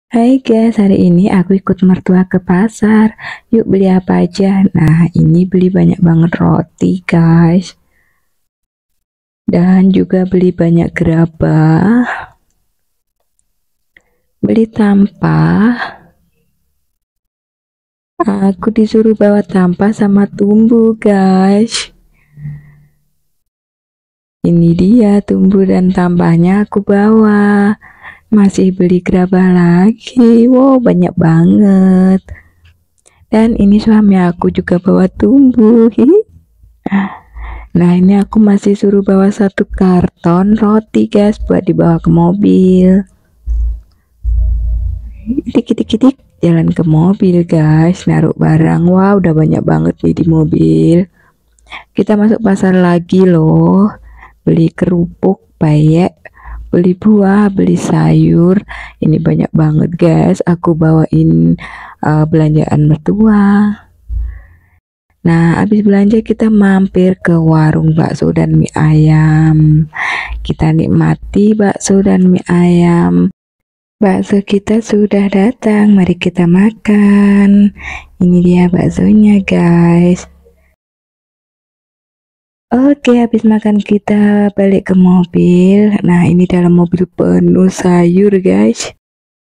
Hai guys, hari ini aku ikut mertua ke pasar. Yuk beli apa aja? Nah, ini beli banyak banget roti guys. Dan juga beli banyak gerabah. Beli tampah. Aku disuruh bawa tampah sama tumbuh guys. Ini dia tumbuh dan tampahnya aku bawa. Masih beli gerabah lagi. Wow, banyak banget. Dan ini suami aku juga bawa tumbuh. Hihi. Nah, ini aku masih suruh bawa satu karton roti guys buat dibawa ke mobil. Dikit-dikit jalan ke mobil guys, naruh barang. Wow, udah banyak banget nih di mobil. Kita masuk pasar lagi loh. Beli kerupuk, peyek, beli buah, beli sayur. Ini banyak banget guys. Aku bawain belanjaan mertua. Nah, habis belanja kita mampir ke warung bakso dan mie ayam. Kita nikmati bakso dan mie ayam. Bakso kita sudah datang, mari kita makan. Ini dia baksonya, guys. Oke, habis makan kita balik ke mobil. Nah, ini dalam mobil penuh sayur, guys.